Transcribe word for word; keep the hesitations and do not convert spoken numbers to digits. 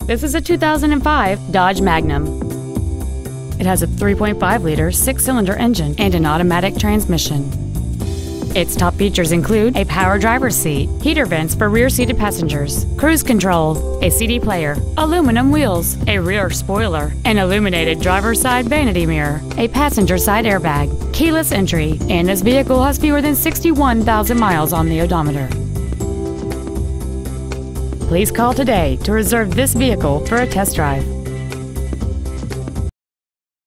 This is a two thousand five Dodge Magnum. It has a three point five liter six-cylinder engine and an automatic transmission. Its top features include a power driver's seat, heater vents for rear-seated passengers, cruise control, a C D player, aluminum wheels, a rear spoiler, an illuminated driver's side vanity mirror, a passenger side airbag, keyless entry, and this vehicle has fewer than sixty-one thousand miles on the odometer. Please call today to reserve this vehicle for a test drive.